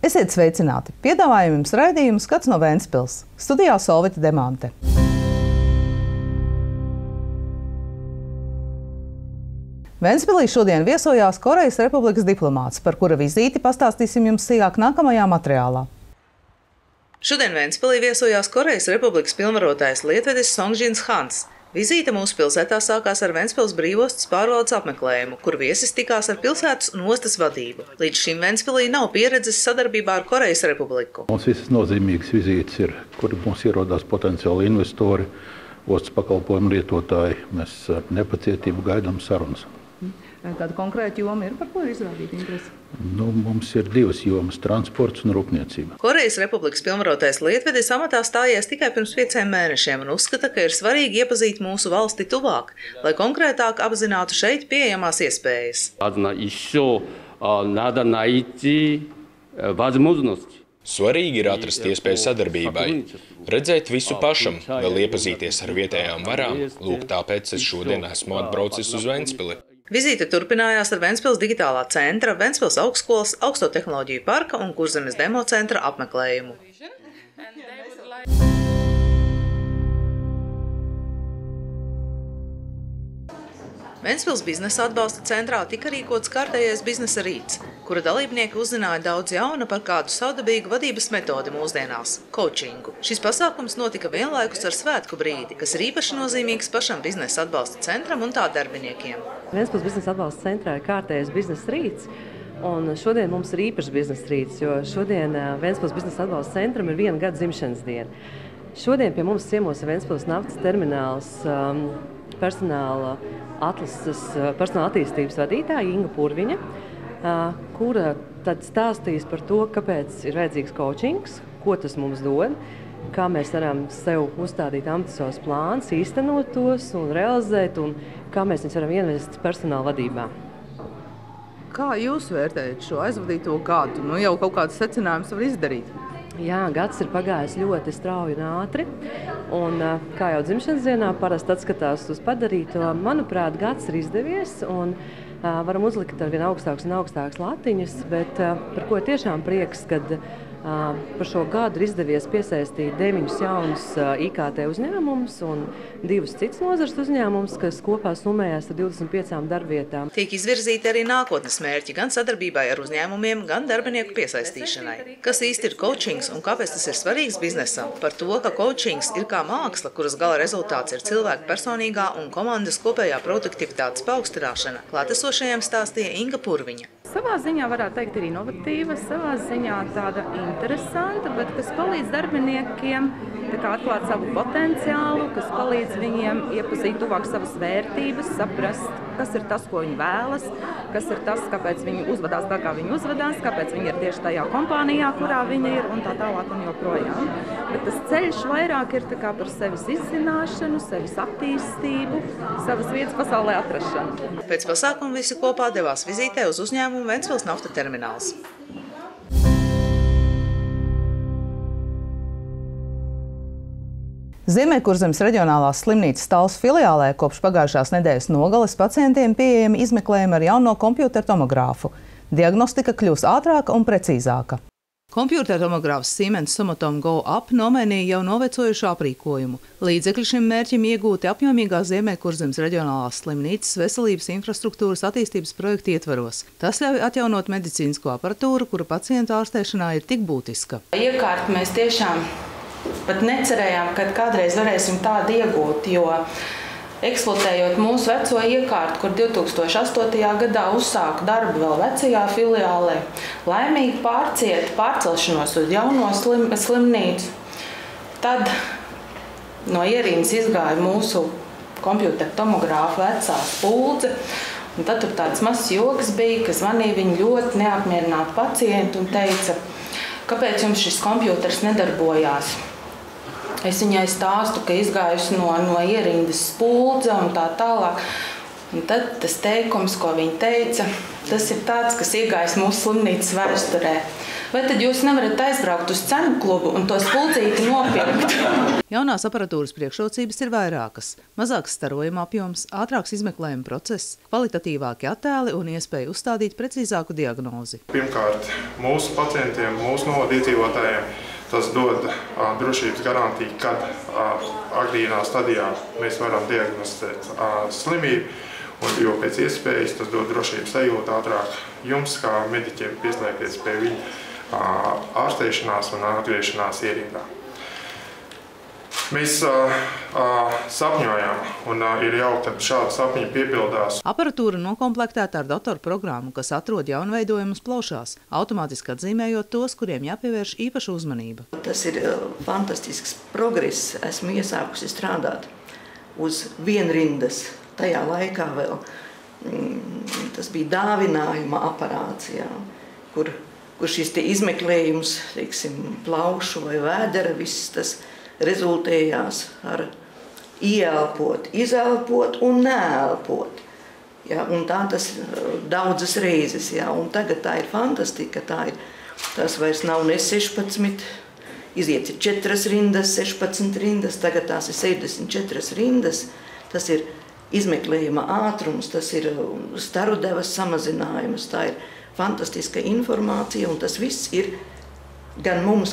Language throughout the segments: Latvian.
Esiet sveicināti! Piedāvājam jums raidījumu Skats no Ventspils. Studijā Solvita Demante. Ventspilī šodien viesojās Korejas Republikas diplomāts, par kura vizīti pastāstīsim jums sīkāk nākamajā materiālā. Šodien Ventspilī viesojās Korejas Republikas pilnvarotājs lietvedis Songjins Hans. Vizīte mūsu pilsētā sākās ar Ventspils brīvostas pārvaldes apmeklējumu, kur viesis tikās ar pilsētas un ostas vadību. Līdz šim Ventspilī nav pieredzes sadarbībā ar Korejas Republiku. Mums visas nozīmīgas vizītes ir, kur mums ierodās potenciāli investori, ostas pakalpojumu lietotāji. Mēs ar nepacietību gaidām sarunas. Kāda konkrēta joma ir, par ko ir izrādīta interese? Mums ir divas jomas – transports un rūpniecība. Korejas Republikas pilnvarotais lietvedis amatā stājies tikai pirms 5 mēnešiem un uzskata, ka ir svarīgi iepazīt mūsu valsti tuvāk, lai konkrētāk apzinātu šeit pieejamās iespējas. Svarīgi ir atrast iespēju sadarbībai, redzēt visu pašam, vēl iepazīties ar vietējām varām. Lūk, tāpēc es šodien esmu atbraucis uz Ventspili. Vizīte turpinājās ar Ventspils digitālā centra, Ventspils augstskolas, augsto tehnoloģiju parka un Kurzemes demo centra apmeklējumu. Ventspils biznesa atbalsta centrā tika rīkots kārtējais biznesa rīts, kura dalībnieki uzzināja daudz jauna par kādu savdabīgu vadības metodi mūsdienās – coachingu. Šis pasākums notika vienlaikus ar svētku brīdi, kas ir īpaši nozīmīgs pašam biznesa atbalsta centram un tā darbiniekiem. Ventspils biznesa atbalsta centrā ir kārtējais biznesa rīts, un šodien mums ir īpašs biznesa rīts, jo šodien Ventspils biznesa atbalsta centram ir 1 gada dzimšanas diena. Šodien pie mums ciemos ir Ventspils naftas termināls personāla attīstības vadītāja Inga Purviņa, kura tad stāstīs par to, kāpēc ir vajadzīgs coachings, ko tas mums dod, kā mēs varam sev uzstādīt ambiciozos plānus, īstenot tos un realizēt, un kā mēs viņus varam ienvest personāla vadībā. Kā jūs vērtējat šo aizvadīto gadu? Jau kaut kādas secinājumus var izdarīt. Jā, gads ir pagājis ļoti strauji un ātri, un kā jau dzimšanas dienā parasti atskatās uz padarīto, manuprāt, gads ir izdevies, un varam uzlikt ar vien augstāks un augstāks latiņus, bet par ko ir tiešām prieks, kad par šo gadu ir izdevies piesaistīt 9 jaunus IKT uzņēmumus un 2 citus nozares uzņēmumus, kas kopā summējās ar 25 darbvietām. Tiek izvirzīti arī nākotnes mērķi gan sadarbībai ar uzņēmumiem, gan darbinieku piesaistīšanai. Kas īsti ir coachings un kāpēc tas ir svarīgs biznesam? Par to, ka coachings ir kā māksla, kuras gala rezultāts ir cilvēku personīgā un komandas kopējā produktivitātes paaugstināšana, klātesošajiem stāstīja Inga Purviņa. Savā ziņā varētu teikt ir inovatīva, savā ziņā tāda interesanta, bet kas palīdz darbiniekiem atklāt savu potenciālu, kas palīdz viņiem iepazīt tuvāk savas vērtības, saprast, kas ir tas, ko viņi vēlas, kas ir tas, kāpēc viņi uzvedās tā, kā viņi uzvedās, kāpēc viņi ir tieši tajā kompānijā, kurā viņi ir un tā tālāk un joprojām. Bet tas ceļš vairāk ir par sevis izzināšanu, sevis attīstību, savas vietas pasaulē atrašanu. Pēc pasākuma visi kopā devās vizītē uz uzņēmumu Ventspils nafta termināls. Ziemeļkurzemes reģionālās slimnīcas Talsu filiālē kopš pagājušās nedēļas nogales pacientiem pieejami izmeklējumi ar jauno kompjutertomogrāfu. Diagnostika kļūs ātrāka un precīzāka. Kompjutertomogrāfs Siemens Somatom Go Up nomainīja jau novecojušu aprīkojumu. Līdzekļi šim mērķim iegūti apjomīgā Ziemeļkurzemes reģionālās slimnīcas veselības infrastruktūras attīstības projekta ietvaros. Tas ļauj atjaunot medicīnisko aparatūru, kura pacientu ārstēšanā ir tik būtiska. Iekārt mēs tiešām pat necerējām, ka kādreiz varēsim tādu iegūt, jo eksploatējot mūsu veco iekārtu, kur 2008. gadā uzsāka darbu vēl vecajā filiālē, laimīgi pārcelšanos uz jauno slimnīcu. Tad no ierīnas izgāja mūsu kompjutertomogrāfa vecā spuldze, un tad tur tāds mazs joks bija, ka zvanīja viņu ļoti neapmierinātu pacientu un teica, kāpēc jums šis kompjuters nedarbojās? Es viņai stāstu, ka izgājusi no ierindas spuldze un tā tālāk. Un tad tas teikums, ko viņa teica, tas ir tāds, kas iegājis mūsu slimnīcas vēsturē. vai tad jūs nevarat aizbraukt uz cenu klubu un to spuldzīti nopirkt? Jaunās aparatūras priekšrocības ir vairākas. Mazāks starojuma apjoms, ātrāks izmeklējuma process, kvalitatīvāki attēli un iespēja uzstādīt precīzāku diagnozi. Pirmkārt, mūsu pacientiem, mūsu novada iedzīvotājiem tas dod drošības garantiju, kad agrīnā stadijā mēs varam diagnosticēt slimību, jo pēc iespējas tas dod drošības sajūtu ātrāk jums, kā mediķiem, pieslēgties pie viņu ārstēšanās un atgriešanās ierīdā. Mēs sapņojam, un ir jauki, kad šādi sapņi piepildās. Aparatūra nokomplektēta ar datorprogrammu, kas atrod jaunveidojumus plaušās, automātiski atzīmējot tos, kuriem jāpievērš īpaša uzmanība. Tas ir fantastisks progress. Esmu iesākusi strādāt uz vienrindas. Tajā laikā vēl tas bija dāvinājuma aparāts, kur šis izmeklējums, teiksim, plaušu vai vēdera, viss tas rezultējās ar ieelpot, izelpot un neelpot. Un tā tas daudzas reizes. Un tagad tā ir fantastika, tas vairs nav ne 16, iziet ir 4 rindas, 16 rindas, tagad tās ir 64 rindas. Tas ir izmeklējuma ātrums, tas ir starudevas samazinājums, tā ir fantastiska informācija, un tas viss ir gan mums,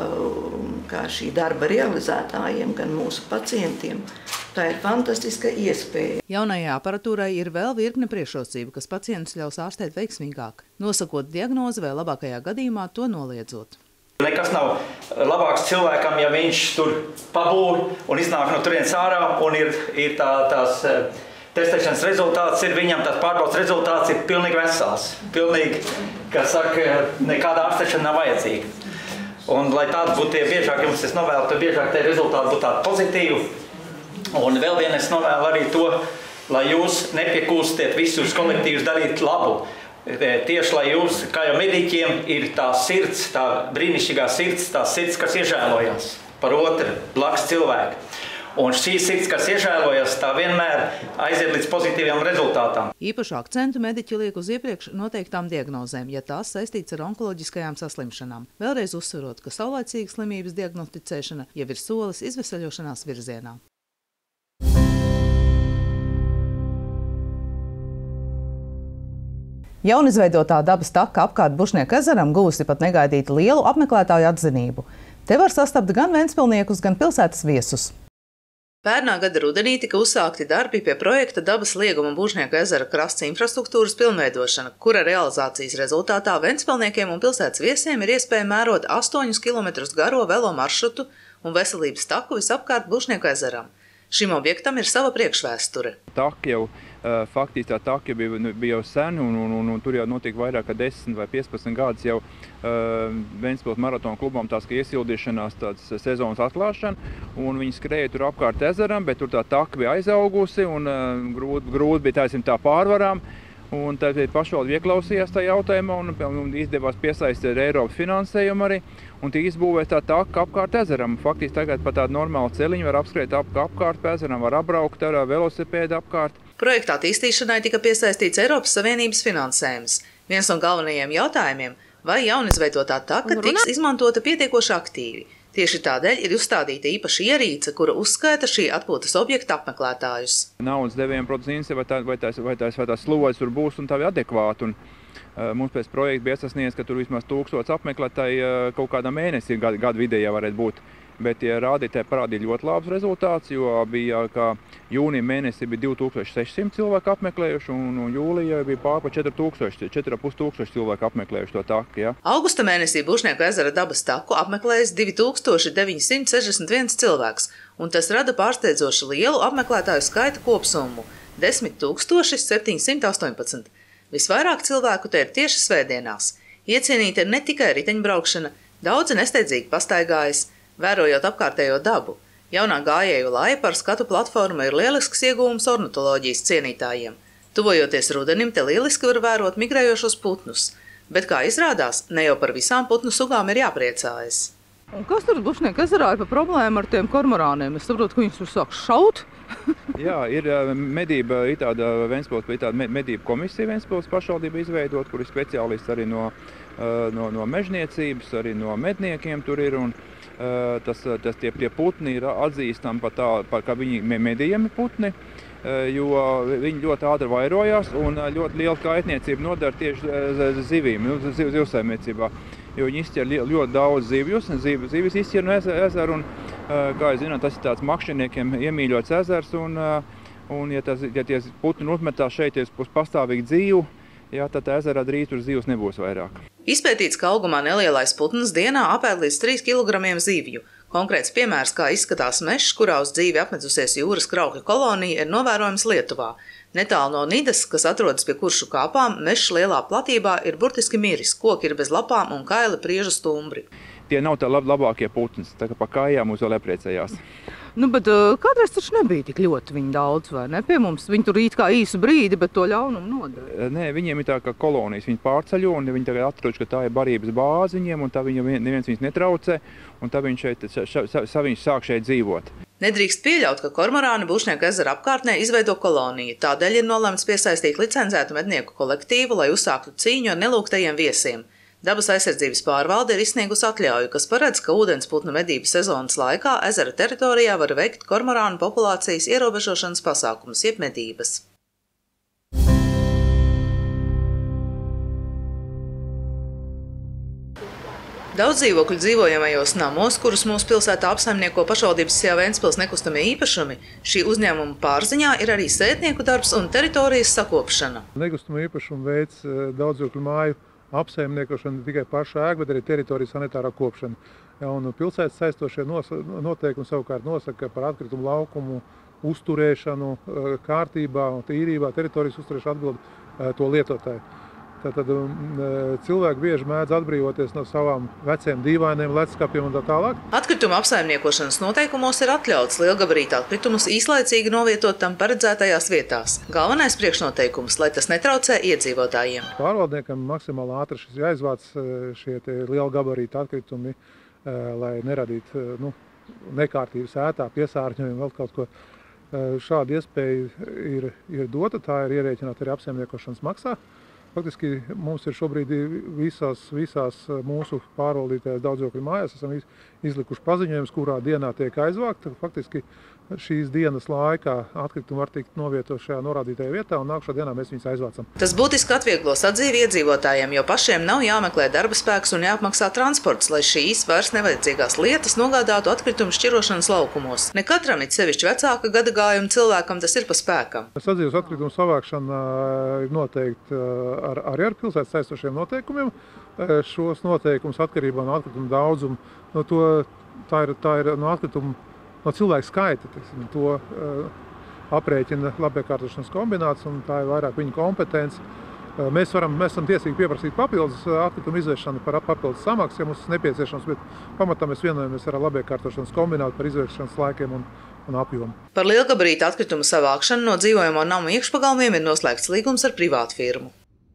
kā šī darba realizētājiem, gan mūsu pacientiem. Tā ir fantastiska iespēja. Jaunajā aparatūrai ir vēl virkne priekšrocību, kas pacientus ļaus ārstēt veiksmīgāk, nosakot diagnozi vai labākajā gadījumā to noliedzot. Nekas nav labāks cilvēkam, ja viņš tur pabūr un iznāk no turienes ārā un ir tās testēšanas rezultāts, viņam tās pārbaudas rezultāts ir pilnīgi vesels. Pilnīgi, kā saka, nekāda ārstēšana nav vajadzīga. Un, lai tādi būtu tie biežāk, jums es novēlu, tad biežāk tie rezultāti būtu tādi pozitīvi. Un vēl vien es novēlu arī to, lai jūs nepiekūstiet visus kolektīvus darīt labu. Tieši, lai jūs, kā jau mediķiem, ir tā sirds, tā brīnišķīgā sirds, tā sirds, kas iežēlojas par otru blakus cilvēku. Un šī sirds, kas iežēlojas, tā vienmēr aiziet līdz pozitīviem rezultātām. Īpašu akcentu mediķi liek uz iepriekš noteiktām diagnozēm, ja tās saistīts ar onkoloģiskajām saslimšanām. Vēlreiz uzsverot, ka saulaicīga slimības diagnosticēšana jau ir solis izveseļošanās virzienā. Jaunizveidotā dabas taka apkārt Bušnieku ezeram guvusi pat negaidīti lielu apmeklētāju atzinību. Te var sastapt gan ventspilniekus, gan pilsētas viesus. Pērnā gada rudenī tika uzsākti darbi pie projekta dabas lieguma Bušnieku ezera krasts infrastruktūras pilnveidošana, kura realizācijas rezultātā ventspilniekiem un pilsētas viesiem ir iespēja mērot 8 km garo velo maršrutu un veselības taku visapkārt Bušnieku ezeram. Šim objektam ir sava priekšvēsture. Faktiski tā taka bija jau sen, un tur jau notika vairāk kā 10 vai 15 gadus jau Ventspils maratona klubam tās iesildīšanās tādas sezonas atklāšana, un viņi skrēja tur apkārt ezeram, bet tur tā taka bija aizaugusi, un grūti bija tā pārvarām. Un tad pašvaldība ieklausījās tajā jautājumā un izdevās piesaistīt ar Eiropas finansējumu arī, un tika izbūvēta tā taka apkārt ezeram. Faktiski tagad pat tādu normālu celiņu var apskriet apkārt ezeram, var apbraukt ar velosipēdu apkārt. Projekta attīstīšanai tika piesaistīts Eiropas Savienības finansējums. Viens no galvenajiem jautājumiem, vai jaunizveidotā taka tiks izmantota pietiekoši aktīvi. Tieši tādēļ ir uzstādīta īpaša ierīce, kura uzskaita šī atpūtas objekta apmeklētājus. Naudas devējiem, protams, vai tās slodzes tur būs un tā ir adekvāti. Mums pēc projekta bija sasniegts, ka tur vismaz 1000 apmeklētāji kaut kādā mēnesī gadu vidējā varētu būt. Bet rādītāji parādīja ļoti labus rezultātus, jo bija, ka jūnija mēnesī bija 2600 cilvēku apmeklējuši, un jūlijā bija pār 4500 cilvēku apmeklējuši to taku. Ja. Augusta mēnesī Bušnieku ezera dabas taku apmeklējas 2961 cilvēks, un tas rada pārsteidzoši lielu apmeklētāju skaita kopsummu – 10 718. Visvairāk cilvēku te ir tieši svētdienās. Iecienīta ir ne tikai riteņbraukšana, daudzi nesteidzīgi pastaigājas, vērojot apkārtējo dabu. Jaunā gājēju laipa ar skatu platforma ir lielisks iegūms ornitoloģijas cienītājiem. Tuvojoties rudenim, te lieliski var vērot migrējošos putnus. Bet, kā izrādās, ne jau par visām putnu sugām ir jāpriecājas. Un kas tur Bušnieku ezerā ir par problēmu ar tiem kormorāniem? Es saprotu, ka viņus tur sāk šaut. Jā, ir medība, ir tāda medību komisija Ventspils pašvaldība izveidot, kur ir speciālisti arī no no mežniecības, arī no medniekiem tur ir. Un, tie putni ir atzīstami par kā viņi medījami putni, jo viņi ļoti ātri vairojās un ļoti liela kaitniecība nodara tieši zivīm, zivsaimniecībā. Jo viņi izķer ļoti daudz zivjus, zivis izķer no ezeru un, kā jūs zināt, tas ir tāds makšķerniekiem iemīļots ezers un ja tie putni uzmetās šeit uz pastāvīgu dzīvu, tad ezerā drīz tur zivs nebūs vairāk. Izpētīts, ka augumā nelielais putns dienā apēd līdz 3 kg zivju. Konkrēts piemērs, kā izskatās mežs, kurā uz dzīvi apmetusies jūras kraukļu kolonija, ir novērojams Lietuvā. Netālu no Nidas, kas atrodas pie Kuršu kāpām, mežs lielā platībā ir burtiski miris, koki ir bez lapām un kaili priežu stumbri. Tie nav tā labākie putni, tā kā pa kājām mūs vēl iepriecējās. Bet kādreiz taču nebija tik ļoti viņi daudz, vai ne? Pie mums viņi tur it kā īsu brīdi, bet to ļaunumu nodara. Nē, viņiem ir tā kā kolonijas, viņi pārceļo un viņi tagad atrodas, ka tā ir barības bāze viņiem un tā neviens viņus netraucē un tā viņi sāk šeit dzīvot. Nedrīkst pieļaut, ka kormorāni Bušnieku ezera apkārtnē izveido koloniju. Tādēļ ir nolemts piesaistīt licencētu mednieku kolektīvu, lai uzsāktu cīņu ar nelūgtajiem viesiem. Dabas aizsardzības pārvalde ir izsniegusi atļauju, kas paredz, ka ūdensputnu medību sezonas laikā ezera teritorijā var veikt kormorānu populācijas ierobežošanas pasākumus, jeb medības. Daudz dzīvokļu dzīvojamajos namos, kurus mūsu pilsētā apsaimnieko pašvaldības Sijā Ventspils nekustamie īpašumi, šī uzņēmuma pārziņā ir arī sētnieku darbs un teritorijas sakopšana. Nekustamo īpašumu veids daudzdzīvokļu māju apsaimniekošana tikai paša ēka, bet arī teritorijas sanitārā kopšana. Un pilsētas saistošie noteikumi savukārt nosaka par atkritumu laukumu uzturēšanu kārtībā un tīrībā, teritorijas uzturēšanu atbild to lietotāju. Tad cilvēki bieži mēdz atbrīvoties no savām veciem dīvainiem ledskapiem un tā tālāk. Atkrituma apsaimniekošanas noteikumos ir atļauts lielgabarīta atkritumus īslaicīgi novietot tam paredzētajās vietās. Galvenais priekšnoteikums, lai tas netraucē iedzīvotājiem. Pārvaldniekam maksimāli ātri jāizvāc šie lielgabarīta atkritumi, lai neradītu nekārtības ētā, piesārņojumu, vēl kaut ko. Šāda iespēja ir dota, tā ir ierēķināta arī apsaimniekošanas maksā. Faktiski mums ir šobrīd visās mūsu pārvaldītajās daudzdzīvokļu mājās esam izlikuši paziņojumus, kurā dienā tiek aizvākta. Faktiski šīs dienas laikā atkritumi var tikt novietot šajā norādītajā vietā un nākušā dienā mēs viņus aizvācam. Tas būtiski atvieglo sadzīvi iedzīvotājiem, jo pašiem nav jāmeklē darba spēks un jāapmaksā transports, lai šīs vairs nevajadzīgās lietas nogādātu atkritumu šķirošanas laukumos. Ne katram, it sevišķi vecāka gadagājuma cilvēkam, tas ir pa spēkam. Sadzīves atkritumu savākšana ir noteikti arī ar pilsētas saistošiem noteikumiem. Šos noteikumus atkarībā no atkrituma daudzuma, tā ir no atkrituma, no cilvēku skaita. To aprēķina labiekārtošanas kombināts un tā ir vairāk viņa kompetence. Mēs esam tiesīgi pieprasīt papildus atkritumu izvešanu par papildus samaksu, ja mums nepieciešams, bet pamatā mēs vienojamies ar labiekārtošanas kombinātu par izvešanas laikiem un apjomu. Par lielgabarīta atkritumu savākšanu no dzīvojamo namu iekšpagalmiem ir noslēgts līgums ar privātu firmu.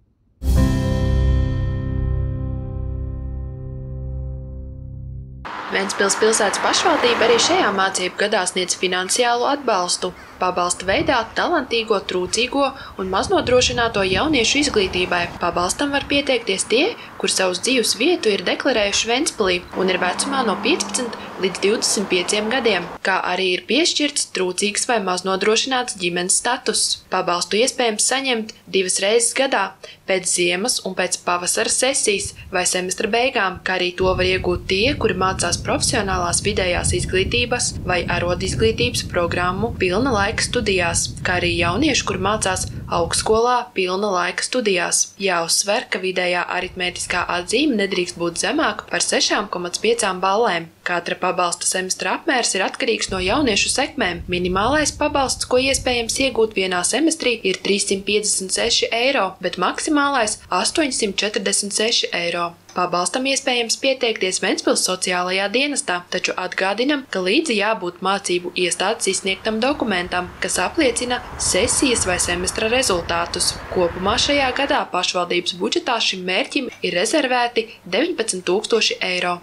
Ventspils pilsētas pašvaldība arī šajā mācību gadā sniedz finansiālu atbalstu. Pabalsta veidā talantīgo, trūcīgo un maznodrošināto jauniešu izglītībai. Pabalstam var pieteikties tie, kur savus dzīves vietu ir deklarējuši Ventspilī un ir vecumā no 15 līdz 25 gadiem, kā arī ir piešķirts trūcīgs vai maznodrošināts ģimenes status. Pabalstu iespējams saņemt 2 reizes gadā, pēc ziemas un pēc pavasara sesijas vai semestra beigām, kā arī to var iegūt tie, kuri mācās profesionālās vidējās izglītības vai arodizglītības programmu pilna laika studijās, kā arī jaunieši, kur mācās augstskolā pilna laika studijās. Jāuzsver, ka vidējā aritmētiskā atzīme nedrīkst būt zemāka par 6,5 ballēm. Katra pabalsta semestra apmērs ir atkarīgs no jauniešu sekmēm. Minimālais pabalsts, ko iespējams iegūt vienā semestrī, ir 356 eiro, bet maksimālais 846 eiro. Pabalstam iespējams pieteikties Ventspils sociālajā dienestā, taču atgādinam, ka līdzi jābūt mācību iestādes izsniegtam dokumentam, kas apliecina sesijas vai semestra rezultātus. Kopumā šajā gadā pašvaldības budžetā šim mērķim ir rezervēti 19 000 eiro.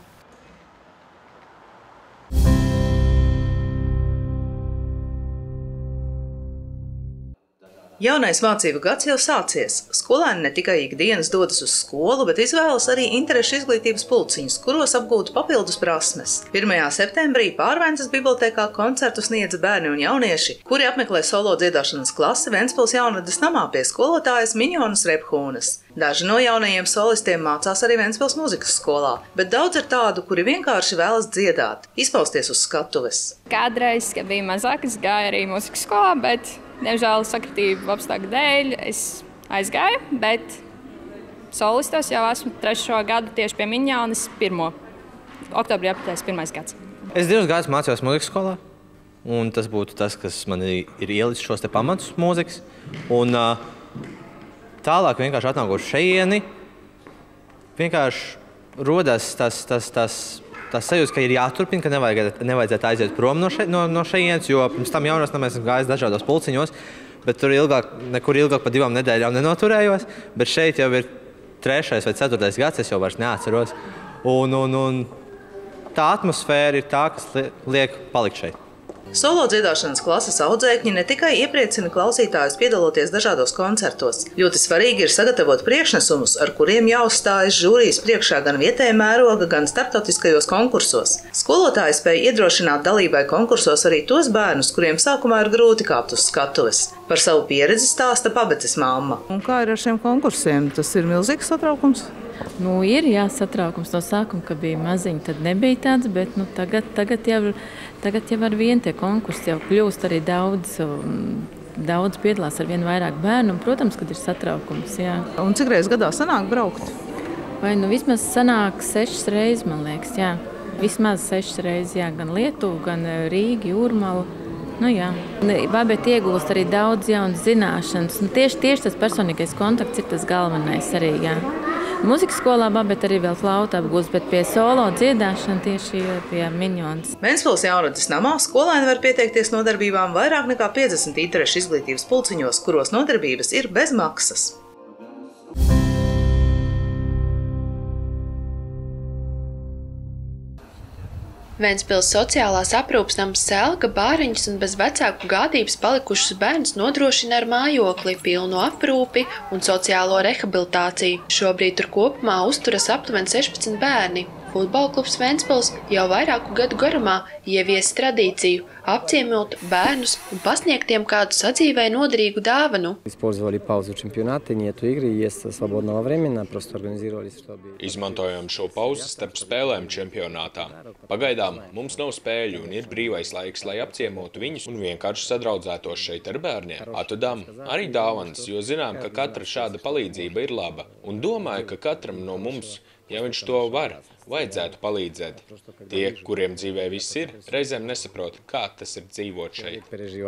Jaunais mācību gads jau sācies. Skolēni ne tikai ikdienas dodas uz skolu, bet izvēlas arī interešu izglītības pulciņus, kuros apgūtu papildus prasmes. 1. septembrī Pārventas bibliotēkā koncertu sniedza bērni un jaunieši, kuri apmeklē solo dziedāšanas klasi Ventspils Jaunvedes namā pie skolotājas Miņonas Rephūnas. Daži no jaunajiem solistiem mācās arī Ventspils muzikas skolā, bet daudz ir tādu, kuri vienkārši vēlas dziedāt, izpausties uz skatuves. Kādreiz, kad bija mazāk, es gāju arī muzikas skolā, bet diemžēl sakritību apstākļu dēļ es aizgāju, bet solistos jau esmu 3. gadu tieši pie Miņonas 1. oktobrī apritēs 1. gads. Es 2 gadus mācījos muzikas skolā, un tas būtu tas, kas man ir ielicis šos te pamatus mūzikas. Un tālāk vienkārši atnākot šeieni, vienkārši rodas tas sajūta, ka ir jāturpina, ka nevajadzētu aiziet prom no šejienes, jo pirms tam jaunos namēs esmu gājis dažādos pulciņos, bet tur nekur ilgāk pa 2 nedēļām nenoturējos, bet šeit jau ir 3. vai 4. gads, es jau vairs neatceros, un tā atmosfēra ir tā, kas liek palikt šeit. Solo dziedāšanas klases audzēkņi ne tikai iepriecina klausītājus piedaloties dažādos koncertos. Ļoti svarīgi ir sagatavot priekšnesumus, ar kuriem jāuzstājas žūrijas priekšā gan vietējā mēroga, gan starptautiskajos konkursos. Skolotāji spēj iedrošināt dalībai konkursos arī tos bērnus, kuriem sākumā ir grūti kāpt uz skatuves. Par savu pieredzi stāsta Pabetes mamma. Un kā ir ar šiem konkursiem? Tas ir milzīgs satraukums? Ir satraukums no sākuma, ka bija maziņi, tad nebija tāds, bet tagad jau ar vienu tie konkursi jau kļūst arī daudz piedalās ar vien vairāk bērnu, un, protams, kad ir satraukums, jā. Un cik reiz gadā sanāk braukt? Vai vismaz sanāk 6 reizes, man liekas, jā. Vismaz 6 reizes, jā, gan Lietuvu, gan Rīgi, Jūrmalu. Jā. Babete iegūst arī daudz jaunas zināšanas, un tieši tas personīgais kontakts ir tas galvenais arī, jā. Mūzikas skolā Babete arī vēl flautu apgūst, bet pie solo dziedāšana tieši pie Miņonas. Ventspils Jaunvedes namā skolēni var pieteikties nodarbībām vairāk nekā 50 interešu izglītības pulciņos, kuros nodarbības ir bez maksas. Ventspils sociālās aprūpes nams Selga bāriņus un bez vecāku gādības palikušus bērnus nodrošina ar mājokli, pilnu aprūpi un sociālo rehabilitāciju. Šobrīd tur kopumā uzturas aptuveni 16 bērni. Futbola klubs Ventspils jau vairāku gadu garumā ievies tradīciju apciemot bērnus un pasniegt tiem kādu sadzīvē noderīgu dāvanu. Izmantojam šo pauzi starp spēlēm čempionātā. Pagaidām mums nav spēļu un ir brīvais laiks, lai apciemotu viņus un vienkārši sadraudzētos šeit ar bērniem. Atvedām arī dāvanas, jo zinām, ka katra šāda palīdzība ir laba. Un domāju, ka katram no mums, ja viņš to var, vajadzētu palīdzēt. Tie, kuriem dzīvē viss ir, reizēm nesaprot, kā tas ir dzīvot šeit.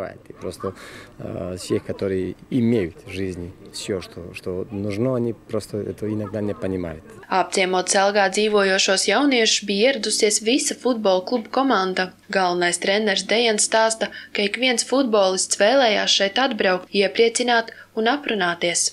Apciemot Selgā dzīvojošos jauniešus bija ieradusies visa futbola kluba komanda. Galvenais treneris Dejans stāsta, ka ik viens futbolists vēlējās šeit atbraukt, iepriecināt un aprunāties.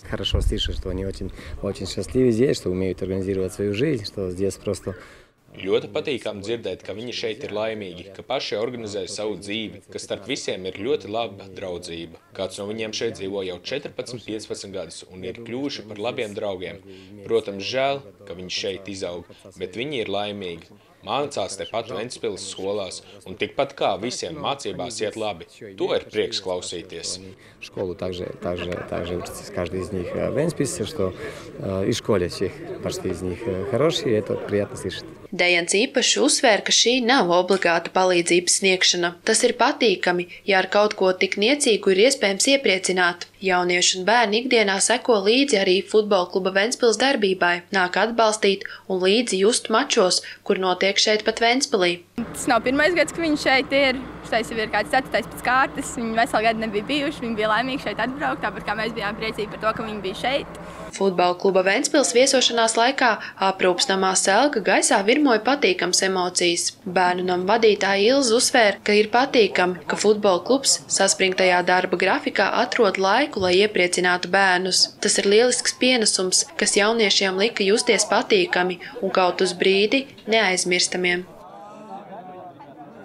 Ļoti patīkami dzirdēt, ka viņi šeit ir laimīgi, ka paši organizē savu dzīvi, ka starp visiem ir ļoti laba draudzība. Kāds no viņiem šeit dzīvo jau 14-15 gadus un ir kļuvuši par labiem draugiem. Protams, žēl, ka viņi šeit izaug, bet viņi ir laimīgi. Mācās tepat Ventspils skolās, un tikpat kā visiem mācībās iet labi. To ir prieks klausīties. Школу также учится каждый из них в Вентспилсе, что и в школе всех почти из них хорошие, это приятно слышать. Dejans īpaši uzsvēr, ka šī nav obligāta palīdzības sniegšana. Tas ir patīkami, ja ar kaut ko tik niecīgu ir iespējams iepriecināt. Jaunieši un bērni ikdienā seko līdzi arī futbola kluba Ventspils darbībai, nāk atbalstīt un līdzi just mačos, kur notiek šeit pat Ventspilī. Tas nav pirmais gads, ka viņi šeit ir. Štais jau ir kāds 4. pēc kārtas. Viņi veselu gadu nebija bijuši, viņi bija laimīgi šeit atbraukt, tāpat kā mēs bijām priecīgi par to, ka viņi bija šeit. Futbola kluba Ventspils viesošanās laikā aprūpes namā Selga gaisā virmoja patīkams emocijas. Bērnu nama vadītāja Ilze uzsvēra, ka ir patīkami, ka futbola klubs saspringtajā darba grafikā atrod laiku, lai iepriecinātu bērnus. Tas ir lielisks pienesums, kas jauniešiem lika justies patīkami un kaut uz brīdi neaizmirstamiem.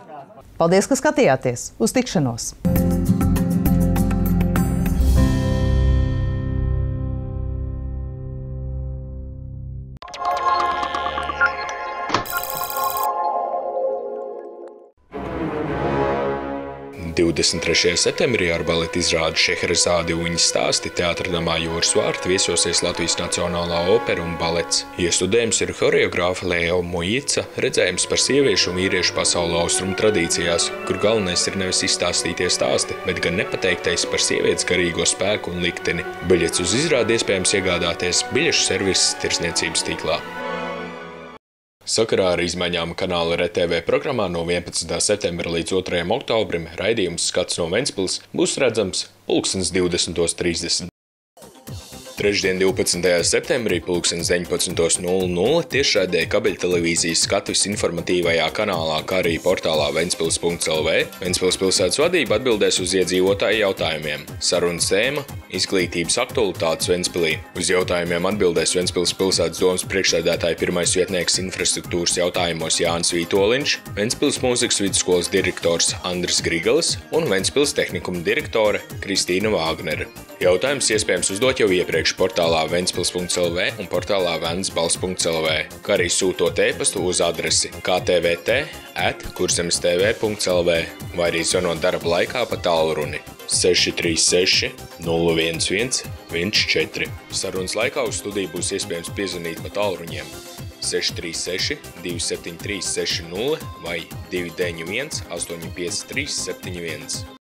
Paldies, ka skatījāties! Uz tikšanos! 23. septembrī ar baleta izrādi Šeherezāde un viņas stāsti Teātra namā Jūras vārti viesosies Latvijas Nacionālā opera un balets. Iestudējums ir horeogrāfa Leo Mojica redzējums par sieviešu un vīriešu pasaules austrumu tradīcijās, kur galvenais ir nevis izstāstītie stāsti, bet gan nepateiktais par sievietes garīgo spēku un likteni. Biļets uz izrādi iespējams iegādāties biļešu servises tirdzniecības tīklā. Sakarā ar izmaiņām kanāla RTV programmā no 11. septembra līdz 2. oktobrim raidījums Skats no Ventspils būs redzams 20:30. Trešdien 12. septembrī 19:00 tiešraidē kabeļtelevīzijas Skatuves informatīvajā kanālā, kā arī portālā ventspils.lv Ventspils pilsētas vadība atbildēs uz iedzīvotāju jautājumiem. Sarunas tēma – izglītības aktualitātes Ventspilī. Uz jautājumiem atbildēs Ventspils pilsētas domes priekšsēdētāja pirmais vietnieks infrastruktūras jautājumos Jānis Vītoliņš, Ventspils mūzikas vidusskolas direktors Andris Grigalis un Ventspils tehnikuma direktore Kristīna Vāgnere. Jautājums iespējams uzdot jau iepriekš portālā ventspils.lv un portālā ventsbals.lv, kā arī sūtot e-pastu uz adresi ktvt@kurzemestv.lv vai arī zvanot darba laikā pa tālruni 636 011 14. Sarunas laikā uz studiju būs iespējams piezvanīt pa tālruņiem 636 273 60 vai 291 853 71.